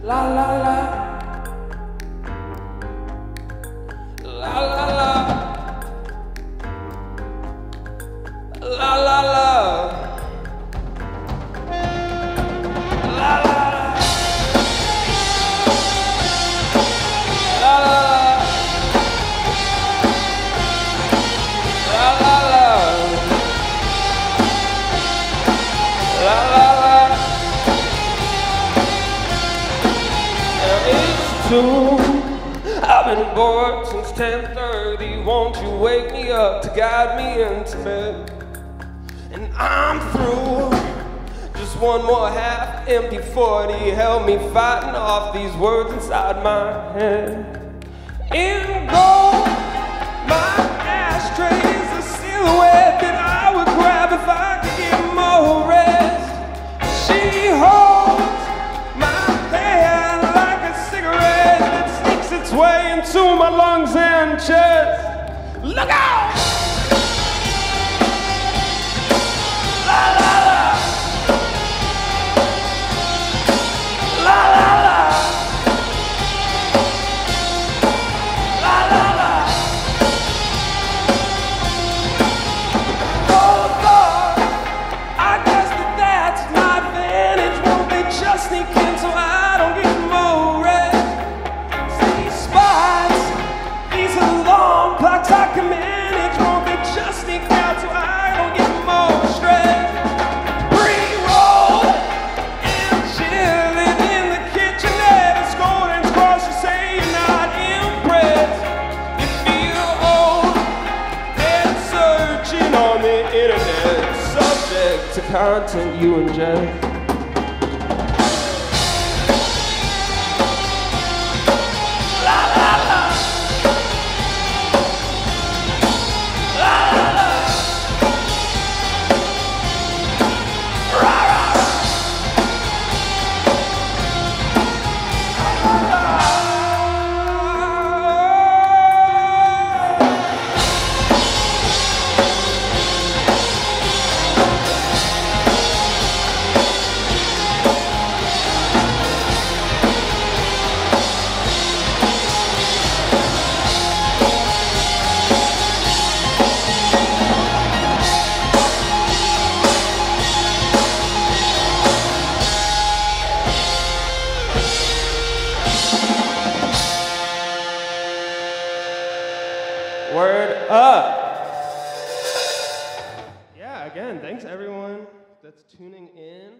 La la la. La la la. La la la. La la la. La la la. La la la. La la la. It's 2. I've been bored since 10:30. Won't you wake me up to guide me into bed? And I'm through. Just one more half-empty 40. Help me fighting off these words inside my head. In gold, my ashtray is a silhouette that I would grab if I could get more rest. She holds my hand like a cigarette that sneaks its way into my lungs and chest. Look out! La la la. La la la. La la la. Oh Lord, I guess that's my advantage. Won't they just sneak in so I don't get more rest? These spots, these alarm clocks I can manage. Won't they just sneak out so I don't get more stress? Pre-roll and chilling in the kitchenette. It's golden scrolls to say you're not impressed. You feel old and searching on the internet, subject to content you ingest. La la la. La la la. Ra ra. Word up. Yeah, again, thanks everyone that's tuning in.